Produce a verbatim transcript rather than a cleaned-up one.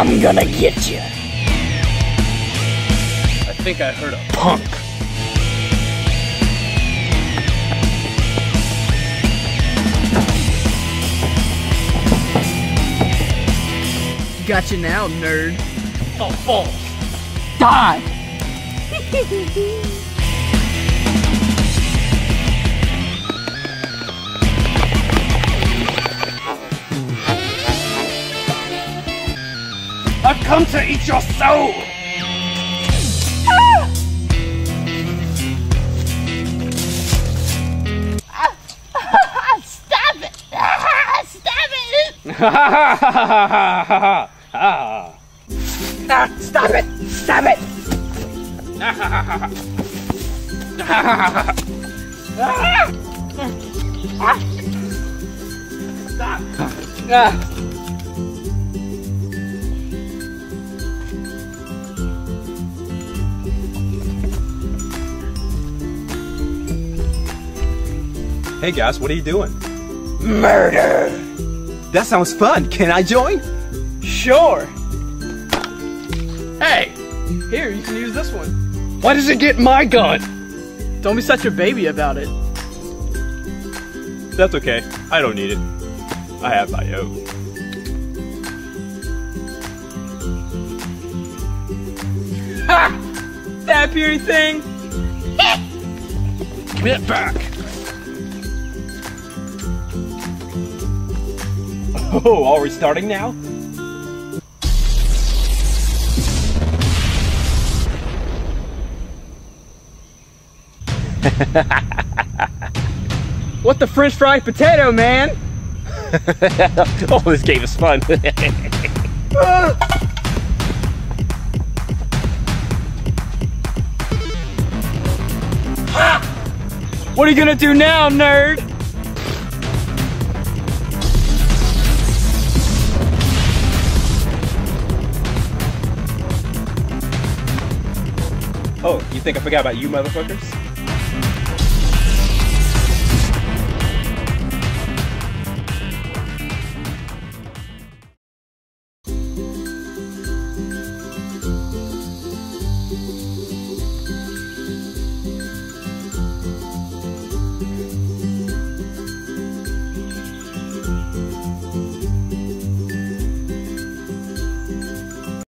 I'm gonna get you. I think I heard a punk. Gotcha now, nerd. Oh, false. Die! I've come to eat your soul! Ah! Stop it! Stop it! Ah, stop it! Stop it! Stop! Ah. Hey guys, what are you doing? Murder! That sounds fun. Can I join? Sure. Hey, here, you can use this one. Why does it get my gun? Don't be such a baby about it. That's okay. I don't need it. I have my own. Ha! That beauty thing? Give it back. Oh, are we starting now? What the French fried potato, man? Oh, this game is fun. What are you gonna do now, nerd? Oh, you think I forgot about you motherfuckers?